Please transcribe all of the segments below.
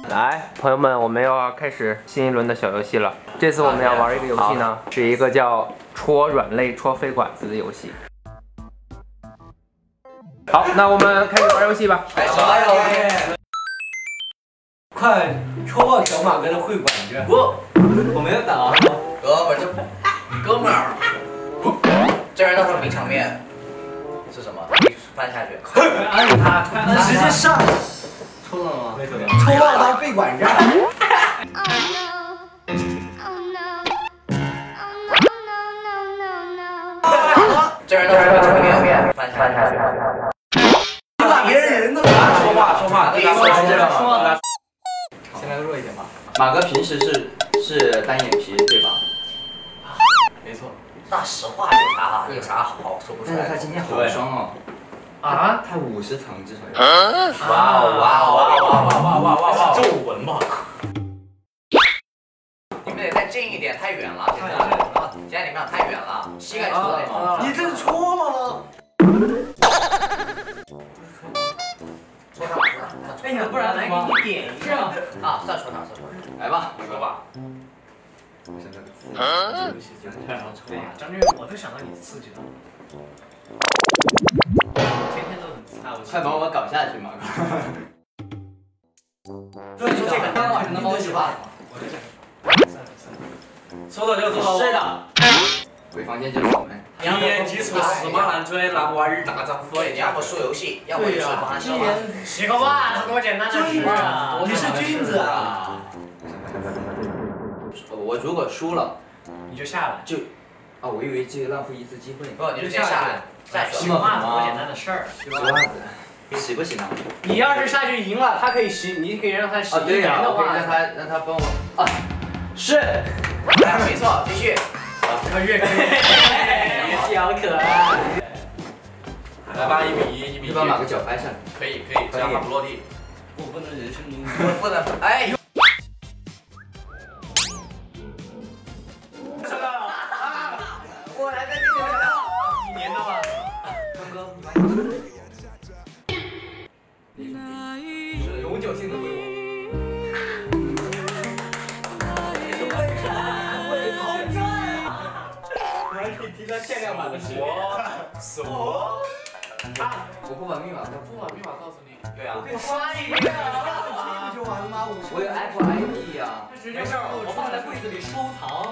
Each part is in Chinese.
来，朋友们，我们要开始新一轮的小游戏了。这次我们要玩一个游戏呢，是一个叫戳软肋、戳飞管子的游戏。好，那我们开始玩游戏吧。 开始玩游戏。快戳爆小马哥的会馆去！我没有打。 哥们儿，这人到时候名场面是什么？翻下去。 按他，直接上。抽到了吗？没抽到。抽到他肺管上。 这人到时候名场面翻下去。 你把别人人都说话， 说。 先来个弱一点吧。 马哥平时是单眼皮对吧？ 没错。 那实话有啥好说不出来？ 但是他今天好双哦。 啊？ 他50层至少有。 哇！皱纹吧。你们得再近一点，太远了。现在你们俩太远了，膝盖戳的。 你这是戳吗？ 戳上。 哎呀，不然来给你点一下。 啊，算戳上。 来吧， 说吧。 我想这个字，游戏真的要抽啊！ 张俊，我都想到你刺激了。天天都很刺激。 快把我搞下去，马哥。 所以说这个当晚上的猫是吧？ 说到就做。 是的。回房间就是我们。 一言既出驷马难追，男娃儿大丈夫。 对，你要么输游戏，要么就是帮他消化。 洗个袜，多简单的事啊！你是君子啊！ 我如果输了， 你就下来。 我以为这个浪费一次机会。 不，你就先下来，再洗个袜子多简单的事儿。 洗袜子，洗不洗呢？ 你要是下去赢了，他可以洗，你可以让他洗1年的袜子。 让他帮我啊，是。 没错，继续。 可以。好可爱。 来吧，1比1，1比1。 把马哥脚掰下来。 可以，只要他不落地。 我不能人身攻击。 不能，哎。我还在这里聊 1年的吧。 刚哥， 是永久性的回我。我还可以提到限量版的10年。 什么？ 我不把密码告诉你。对啊。 可以刷一个。不就完了吗？ 我有 Apple ID 呀。 没事，我放在柜子里收藏。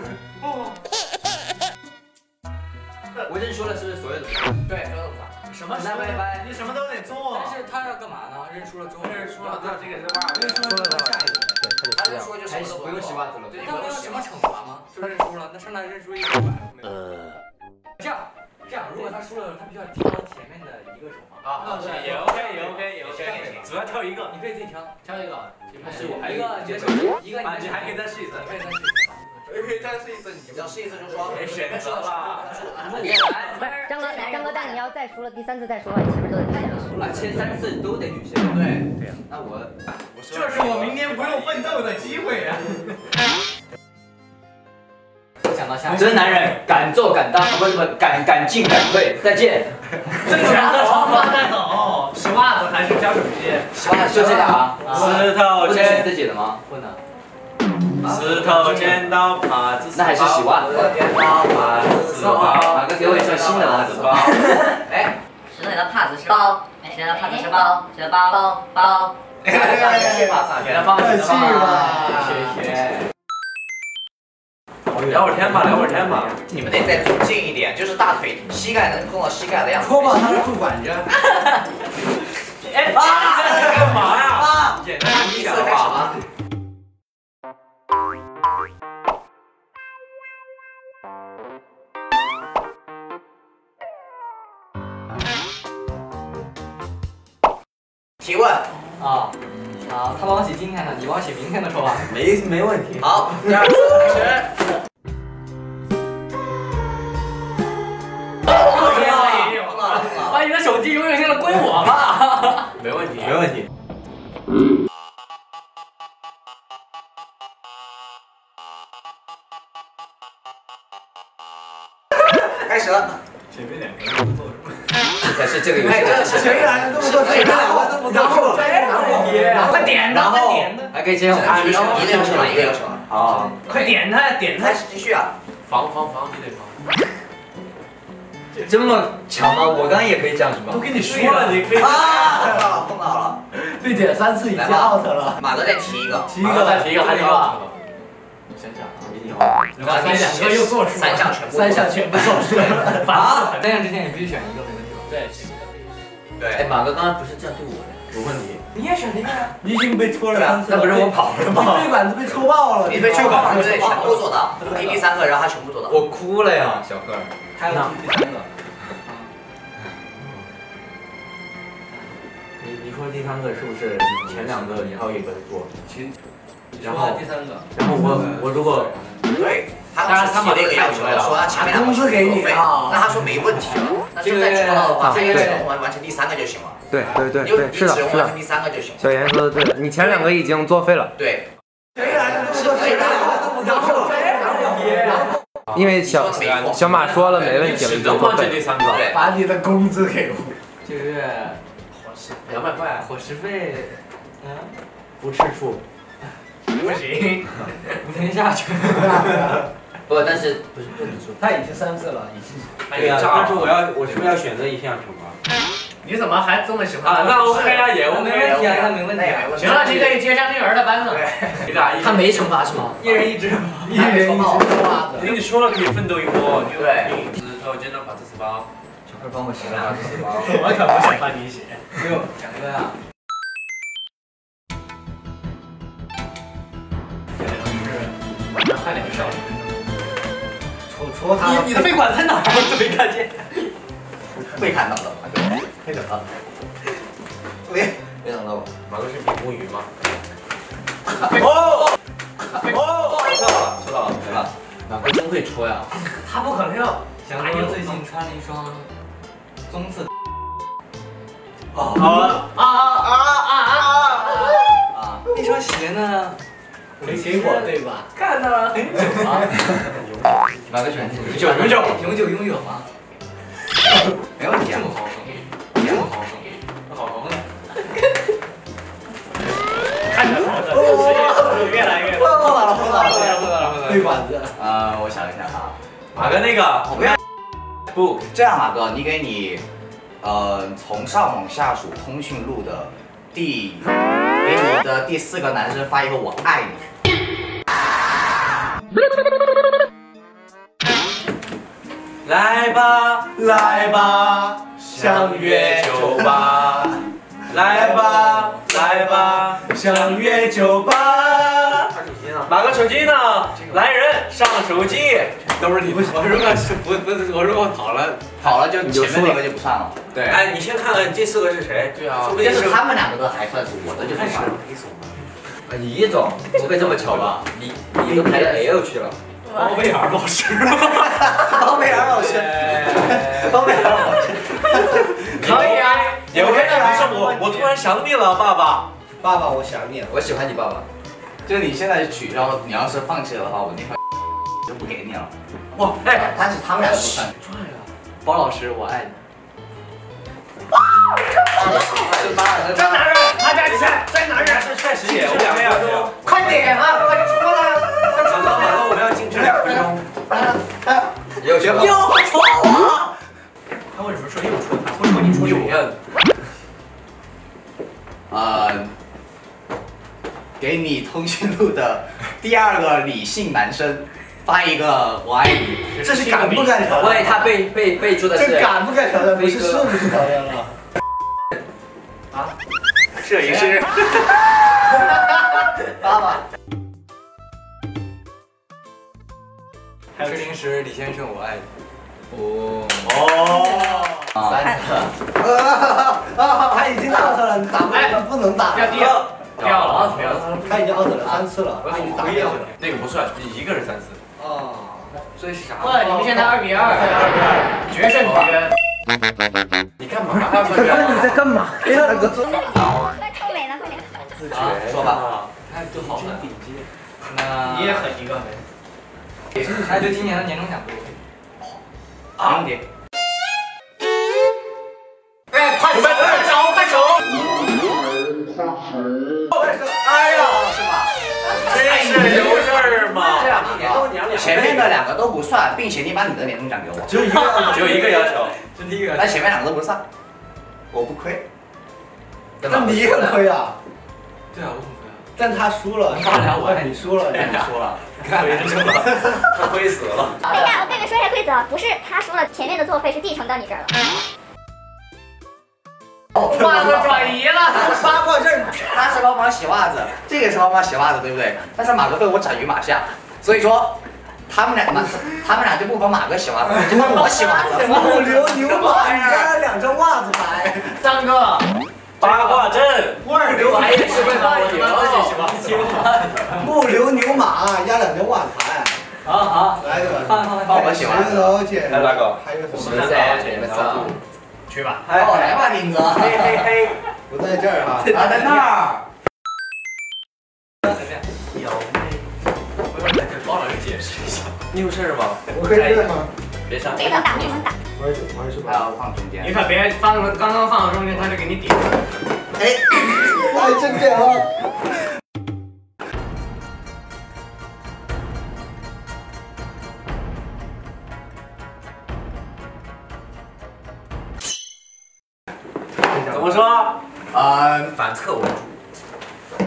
我认输了，是不是所有的？ 对，所有的什么？ 那拜拜。 你什么都得做。 但是他要干嘛呢？认输了之后， 认输了， 这个是袜子。 认输了就下一个。 他认输就什么都不用洗袜子了。 对， 他没有什么惩罚吗？就认输了，那上来认输100块。这样，如果他输了，他必须要挑前面的一个手方。 啊， 也 OK。 只要挑一个， 你可以自己挑一个。 还是我还一个接受，一个你还可以再试一次。 可以再试一次，你只要试一次就说。 选择吧。 张哥，但你要再输了第3次再输的话，你前面都得太阳输了。 前3次都得女生。 对。 那我这是我明天不用奋斗的机会啊！ 想到下一个。 真男人敢做敢当，不敢进敢退。再见。 正常的长发带走，洗袜子还是挑手机？ 洗袜子就这俩啊。 石头不能选自己的吗？ 不能。 石头剪刀帕子。 那还是洗袜子。 剪刀帕子包。 马哥给我一双新的袜子包。 哎， 石头剪刀帕子是包，石头帕子是包，石头包。 给他帮我去吧， 谢谢。 聊会儿天吧。 你们得再走近一点，就是大腿、膝盖能碰到膝盖的样子。 戳爆他的裤管着。 哎，干嘛呀？简单第1次开始吧。提问。 好，他帮我写今天的，你帮我写明天的，说吧。 没问题。 好，第2次开始。 把你的手机永远性的归我吧。 没问题。 开始了。 前面2个动作。 才是这个游戏。 前面2个动作，前面2个动作，然后。 呀，快点的，快点的， 还可以这样， 一个优胜了，一个优胜了。 啊， 快点他，点他开。始继续啊！ 防，你得防。 这么强吗？我刚刚也可以这样子吗？ 都跟你说了，你可以。 啊，碰到了。 被点3次已经 out 了。 马哥再提一个， 马哥再提一个，还得 out 了。我想想啊，一定要。 然后2个又作数， 三项全部作数。 啊！3项之前你必须选一个，没问题吧？ 对。 对， 哎，马哥刚刚不是这样对我的。 有问题。 你也选了一个呀？ 你已经被戳了3次了，那不是我跑了吗？ 你背管子被戳爆了， 你被吹爆了，对，全部做到。你第3个，然后他全部做到。 我哭了呀，小贺。 还有第3个。 你说第3个是不是前2个然后一个做？ 然后第3个。 然后我如果对，他提了一个要求，说他前面2个工资给你啊， 那他说没问题了，那就再戳到的话，他也只能完成第3个就行了。 对， 你是的， 只用完成第3个就行了。 小严说的对的，你前2个已经作废了。 对。 因为小马说了没问题了，已经作废。 第3个。 把你的工资给我。 这个月 200块， 伙食费， 不吃醋。 不行， 不听下去。不，但是不是你说？ 他已经3次了，已经。 对呀，但是我是不是要选择一项惩罚？ 你怎么还这么喜欢？ 啊，那 OK 啊，也 OK 没问题啊，他没问题。 行了，你可以接上育儿的班了。 你俩他没惩罚是吗？一人1只， 一人1只袜子。 跟你说了可以奋斗一波， 对。 石头剪刀把这4包。 小慧帮我写了24包。 我可不想帮你写。 6、2个呀。 快点上。 戳他。 你的背管在哪儿？我都没看见。 会看到的， 会等到。 没想到吧？ 马哥是比目鱼吗？ 哦， 戳到了，对吧？马哥真会戳呀！ 他不可能要。 翔哥最近穿了一双棕色。那双鞋呢？ 没给我对吧？ 看到了很久了。 马哥喜欢永久拥有吗？ 没问题啊。 这么豪横，好横的。 看着他的，是越来越。 碰到了。背管子。 我想一下啊。 马哥那个， 我不要。不，这样马哥，你给你，从上往下数通讯录的给你的第4个男生发一个我爱你。 来吧， 来吧，相约酒吧。 来吧， 相约酒吧。 马哥手机呢？来人，上手机。 都是你，我如果跑了就前面那个就不算了。 对。 哎，你先看看这4个是谁？对啊，说不定是他们2个都还算是我的就不算了。 李总，不会这么巧吧？你都排到 L 去了。 包贝尔老师。 包贝尔老师。 可以啊。 也不是我突然想你了，爸爸。 爸爸，我想你了。 我喜欢你爸爸。 就是你现在取消，你要是放弃了的话，我那块就不给你了。 哇，哎， 但是他们俩不算。 包老师，我爱你。 在哪儿？大家看，在哪儿？ 这确实也 OK 啊， 快点啊！快戳了！ 马哥，我们要静止2分钟。 又戳我！他为什么说又戳他？会说你戳我？ 给你通讯录的第2个理性男生发一个我爱你。 这是敢不敢挑战？ 喂，他备注的是。 这敢不敢挑战？不是是不是挑战了？ 摄影师。 爸爸。 还有零食，李先生，我爱你。 3个。 他已经 out 了，你打不能打。 掉了， 他已经 out 了3次了。 那个不算，一个人3次。 所以是啥？ 哇，你们现在2比2，决胜局。 你干嘛？ 你在干嘛？哎呀，大哥。 快臭美了，快点。 自觉。 说吧。 那就好了。 顶尖。 那你也很一个没。 那就今年的年终奖不 OK。 没问题。 哎，快手！ 哎呀，是吧？ 这是有事儿吗？ 这样，前面的2个都不算，并且你把你的年终奖给我。 只有一个要求， 这第一个。 但前面2个都不算，我不亏。 那你也亏啊？ 对啊，我怎么亏啊？ 但他输了，你输了， 你输了， 亏死了，他亏死了。 等一下，我跟你们说一下规则，不是他输了，前面的作废是继承到你这儿了。 袜子转移了， 八卦阵，他是帮忙洗袜子，这个是帮忙洗袜子，对不对？但是马哥被我斩于马下，所以说他们俩就不帮马哥洗袜子，就帮我洗袜子。 木牛牛马，你加了2张袜子牌。 张哥， 八卦阵， 二牛还是会帮你们自己洗袜子。 木牛牛马压2张袜子牌。 好， 来个， 帮我洗袜子。 石头剪， 来个， 还有什么？ 你们仨去吧。 来吧，林子。 嘿嘿嘿，不在这儿哈， 他在那儿。 帮老师解释一下。你有事吗？ 我可以这样吗？ 别上。 不能打，不能打。 我还是还要放中间。 你可别刚刚放到中间，他就给你顶。 哎， 我还真这样。 怎么说？ 反侧为主。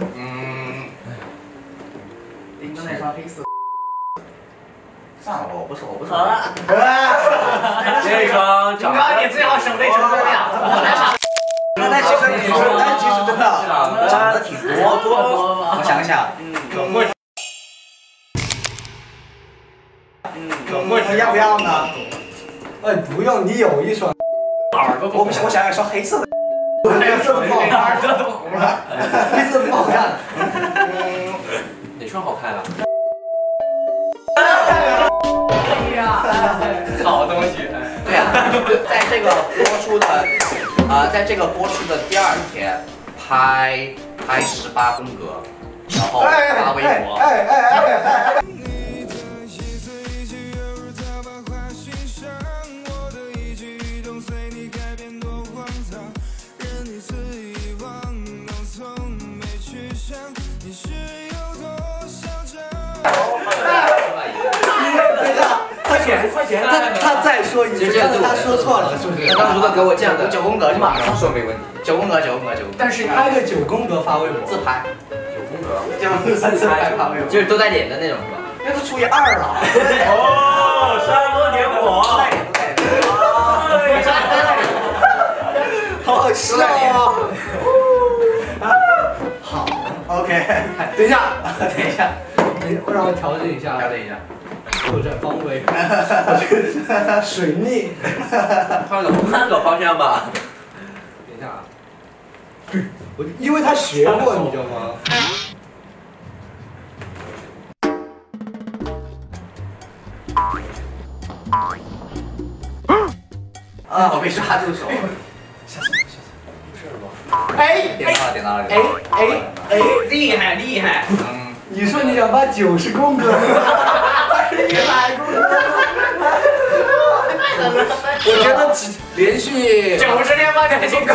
盯着那双黑色。算了，我不说。 这双金刚，你最好省略成这样，我来打。 但其实真的长得挺多。我想想，要不要呢？ 哎，不用，你有一双。 我想要一双黑色的。 黑色的不好看， 耳朵都红了。 黑色不好看。 哪双好看啊？ 哎呀，好东西。 对啊，在这个播出的第2天拍18宫格，然后发微博。 快点！他再说一次，刚才他说错了，是不是？ 他刚如果给我这样的9宫格， 马上说没问题。 9宫格。 但是拍个9宫格发微博， 自拍 9宫格， 自拍发微博， 就是都带脸的那种是吧？ 那都除以2了。 哦，山多点火。 好好笑啊！ 好 ，OK。 等一下， 我让我调整一下，拓展方位，水逆， 换个方向吧。 等一下啊，因为他学过，你知道吗？ 啊，我被抓住手了。 哎， 点到了。 厉害。 你说你想发90宫格，还是100宫格？我觉得连续 90天发2宫格。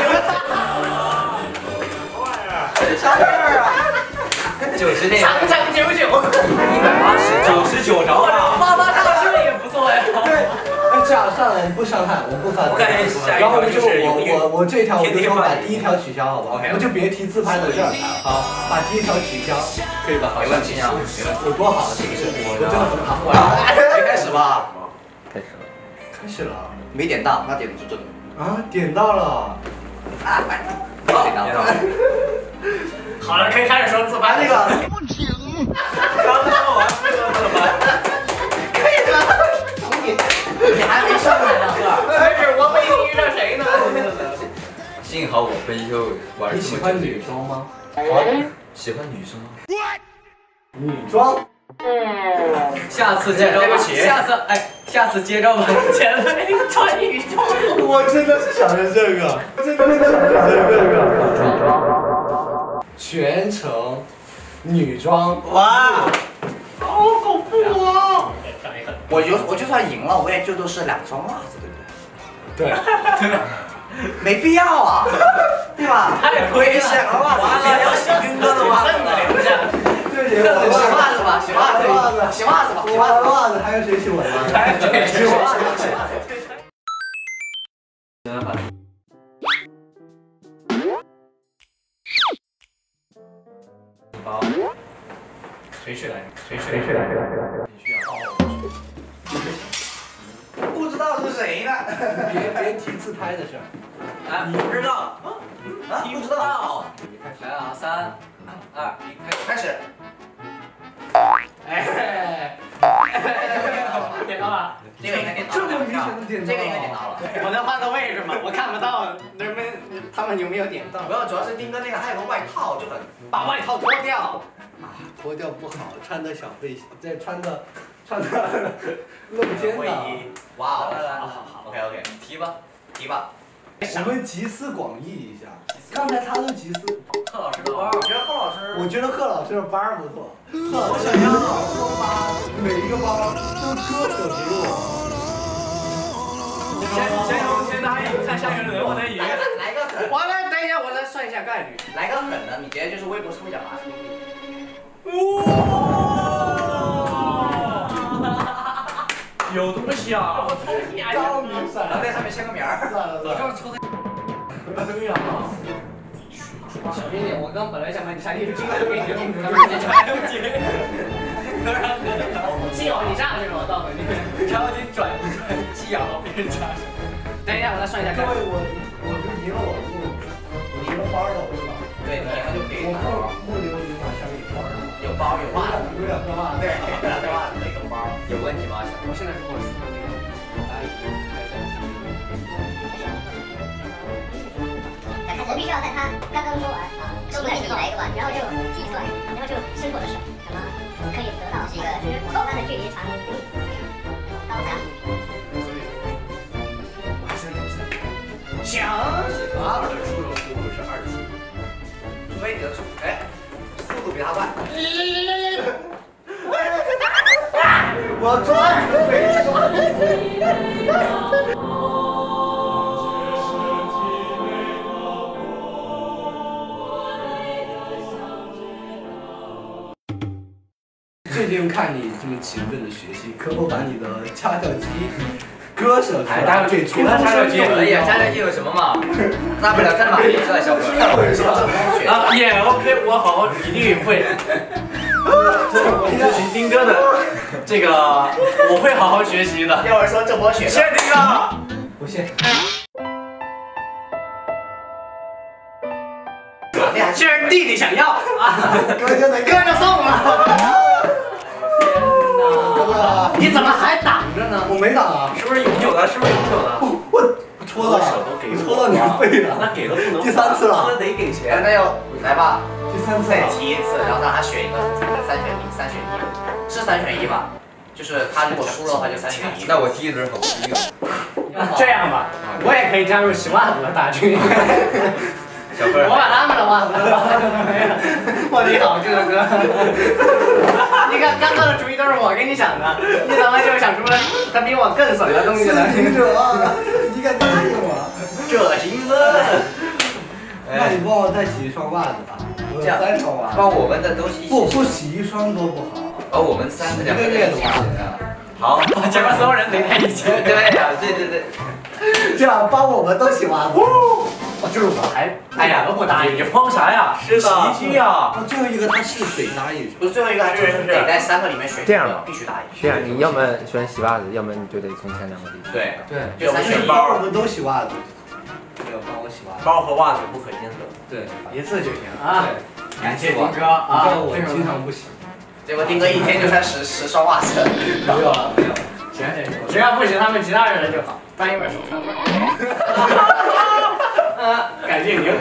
啥事儿啊 ？90天。长长久久。 180，99着了。 发大顺也不错呀。 对。这样算了，不伤害，我不发。然后我这条我就说把第1条取消，好不好？我就别提自拍的事儿。好，把第1条取消，可以吧？ 没问题啊， 有多好，是不是？我真的很好。 开始吧。 开始了。 没点到，那点的是这个。 啊，点到了。 点到了。 好了，可以开始说自拍那个。 刚说完这个怎么？ 你还没上来呢， 没事，我没遇上谁呢。 幸好我们就玩这么久。 你喜欢女装吗？ 喜欢女生吗？ 女装。 下次接招吧。下次接招吧。前辈穿女装。 我真的是想着这个，真的想着这个。全程女装。哇，好恐怖啊！ 我就算赢了，我也就都是2双袜子，对不对？ 对。 没必要啊，对吧？ 太亏了， 完了要洗兵哥的袜子了， 留下。 洗袜子吧，洗袜子吧，洗袜子， 还有谁洗我的袜子？ 还有谁洗袜子？谁睡来着？谁睡来着？你需要。 不知道是谁呢？ 别提自拍的事儿。 啊，你不知道？ 不知道。 来啊，3、2、1， 开始。 哎，点到了。 这个应该点到了。 这么明显的点到。 这个应该点到了。 我能换个位置吗？我看不到他们有没有点到。 不要，主要是丁哥那个还有个外套，就很把外套脱掉。 脱掉不好，穿的小背心，再穿的露肩的。 哇哦， 来， 好 ，OK， 提吧。 我们集思广益一下，刚才他都集思。 贺老师的包， 我觉得贺老师的包不错。贺老师想要包，每一个包都割舍给我。 先答应，看下一轮我再赢。 来个狠， 我来等一下，我来算一下概率。 来个狠的，你直接就是微博抽奖啊！ 有东西啊！我抽你啊！ 高明闪， 然后在上面签个名儿。 我刚抽的。对呀。小心点，我刚本来想把你下地，今晚就给你定住，直接来不及。幸好你上去了，我到了你。条筋转不转？系好别人插上。等一下，我再算一下。 各位，我就赢了我赢了包了，是吧？ 对，你就可以拿包。 木牛赢了，下面有包是吧？ 有包有袜子， 有两个袜子， 对，有两个袜子，一个包。 有问题吗？我现在如果输了这个，答应还在继续。 我必须要在他刚刚说完啊，说完你来一个吧，然后就提出来，然后就伸出我的手，什么可以得到是一个我跟他的距离长到3米。 想，2的出手速度是27，除非你的速度比他快。 我抓你的腿，最近看你这么勤奋的学习，可否把你的掐脚肌割舍出来？给初中生可以啊，掐脚肌有什么嘛？ 大不了再买一个小哥。 啊，也 OK， 我好一定会。这群丁哥的这个，我会好好学习的。 要是说这波血， 谢谢丁哥。 不信。 既然弟弟想要啊， 哥就送了。 哥哥， 你怎么还挡着呢？ 我没打啊， 是不是永久的？是不是永久的？ 我戳到戳到你肺了， 那给了不能。 第3次了， 那得给钱。 那要来吧， 第3次再提一次，然后让他选一个3选1，3选1，是3选1吧？就是他如果输了的话就3选1。 那我第一轮好第一个。 这样吧，我也可以加入洗袜子的大军。 小哥， 我把他们的袜子都拿到了没有？哇，你好，哥哥。你看，刚刚的主意都是我给你想的，你怎么就想出了他比我更损的东西呢？ 行者，你敢答应我？ 这兴奋。 那你帮我再洗一双袜子吧，我有3双袜子。 帮我们的都洗。 不洗一双多不好。 我们3个2个月的袜子。 好，结果所有人得在一起。 对呀，对。 这样帮我们都洗袜子。 就是我还，哎呀，都不答应，你慌啥呀？ 是的， 洗衣机呀。 最后一个他是得答应。 不是最后一个，还是得在3个里面选一个，必须答应。 这样，你要么选洗袜子，要么你就得从前2个里选。 对， 就3选1。 我们都洗袜子，没有帮我洗袜子。 包和袜子不可兼得。 对， 一次就行啊。感谢丁哥啊， 啊， 我经常不洗。 结果丁哥一天就穿10双袜子。 没有啊，没有。 行，只要不许他们其他人就好，翻一本手上。感谢您。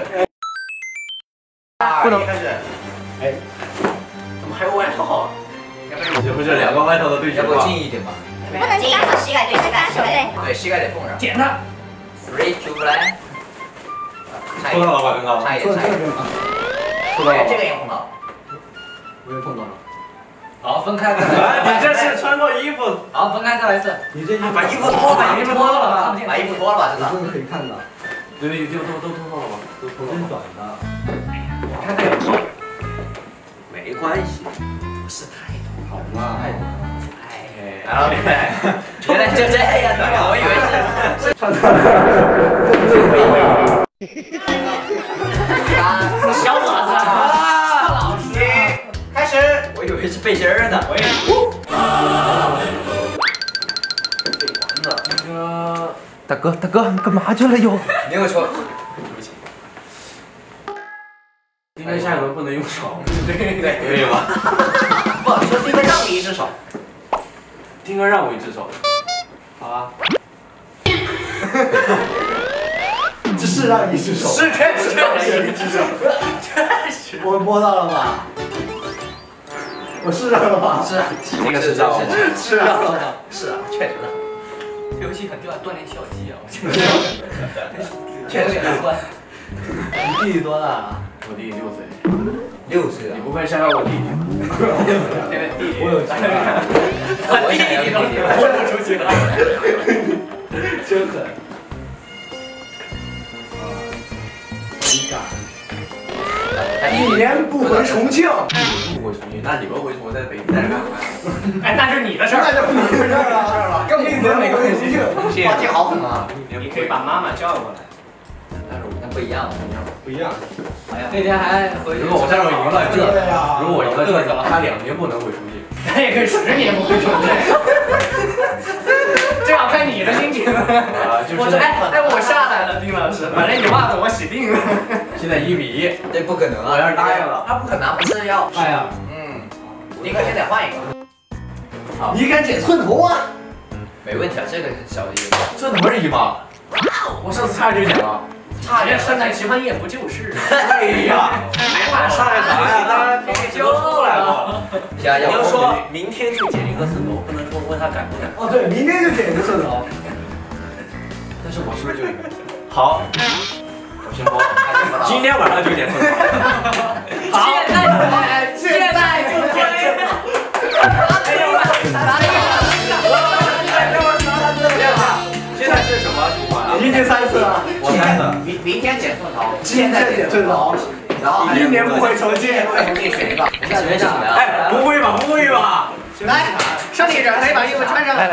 不能开始。 哎，怎么还有外套？ 这不是2个外套的对决吗？要不近一点吧。 不能近，膝盖对膝盖， 对，膝盖得碰上。 点他。 3 2 1。 碰到了吧，刚刚。 差一点。 碰到了。 这个也碰到了。 我也碰到了。 好，分开。 你这是穿过衣服。 好，分开再来一次。 你这把衣服脱了， 把衣服脱了吧，真的。 真的可以看到。 对，都通透了吧？都通透了。 短的。 看看有多。 没关系， 不是太多。 好嘛。 然后原来就这样的，我以为是串小伙子，老师， 开始。 我以为是背心儿呢。 我也。 大哥，大哥，你干嘛去了又？ 没有说。 今天下一轮不能用手。 对， 可以吧？ 不，你说丁哥让你一只手。 丁哥让我一只手。 好啊。这是让你一只手。 是确实让你一只手。 确实。 我摸到了吧？我是让了吧？ 是啊， 这个是让我。 是让了吧？ 是啊，确实让。 这游戏很锻炼校肌啊！ 确实让。 你弟弟多大啊？ 我弟弟6岁。 6岁你不会伤害我弟弟？ 我有机会。 我弟弟都豁不出去了。 真狠。你敢？1年不回重庆。 不回重庆，那你们回重庆在北京待着干嘛呀？ 哎，那是你的事儿。 那就你的事儿了，跟1年没关系。 话题好狠啊！ 你可以把妈妈叫过来。 但是那不一样， 不一样。 那天还回去。 如果我这样赢了这， 对呀。 如果我赢了这，他2年不能回重庆。 那也可以10年不回重庆。这要看你的心情。我说哎，我下来了，丁老师，反正你袜子我洗定了。 现在1比1， 这不可能啊！ 我要是答应了， 他不可能，不是要。 哎呀， 你可先得换一个。 你敢剪寸头啊？ 没问题啊，这个小一。 这怎么是1码？我上次差点就剪了。 差点身材奇葩也不就是。 哎呀， 还怕上来啥呀？当然天就出来了。 你你要说明天就剪一个寸头，不能说问他敢不敢。 哦，对，明天就剪一个寸头。 但是我是不是就赢？好，我先播。今天晚上就剪寸头。 好，现在就推。 现在是什么情况啊？ 一天3次啊。 我3次。 明天剪寸头， 今天剪寸头， 然后 1年不回重庆。 重新选一个。你选什么呀？ 哎，不会吧？不会吧？ 来，胜利者可以把衣服穿上。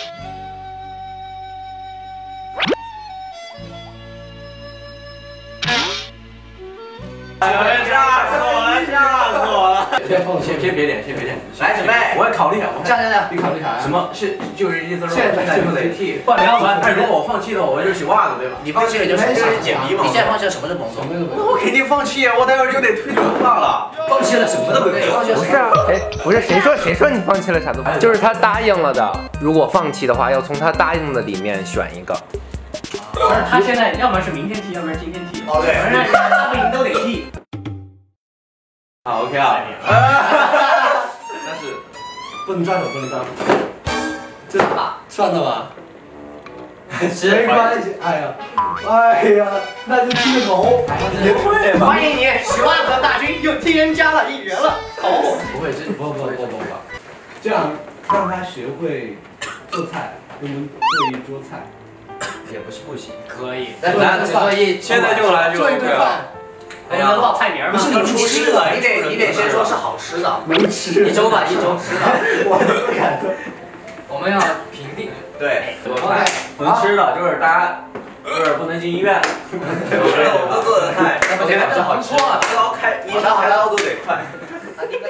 吓死我了！先别点， 来准备， 我要考虑一下。 这样， 你考虑啥呀？ 什么是就是意思说现在就得替？ 不聊完。 哎，如果我放弃的话，我就洗袜子，对吧？ 你放弃了就是剪鼻毛。 你现在放弃了什么是萌总？ 那我肯定放弃，我待会儿就得推头发了。 放弃了什么都没有。 不是啊，谁说你放弃了啥都不？就是他答应了的，如果放弃的话，要从他答应的里面选一个。 不是，他现在要么是明天剃，要么是今天剃。 哦对， 反正他不赢都得剃。 好 OK 啊。但是不能抓手，不能抓手。 这吧， 算了吧。 是没关系。哎呀，那就剃个头。 不会吧？ 欢迎你，洗袜子大军又添加了1员了。好， 不会，不，这样让他学会做菜，我们做一桌菜。 也不是不行， 可以。 但咱只做一， 现在就来就做一顿饭。 我们报菜名吗？ 不是你厨师的，你得先说是好吃的， 能吃。 1周吧，1周。 我不敢说。 我们要评定。 对，能吃的就是大家就是不能进医院。 我们做的菜， 那不得是好吃。 高开，你上海刀都得快。你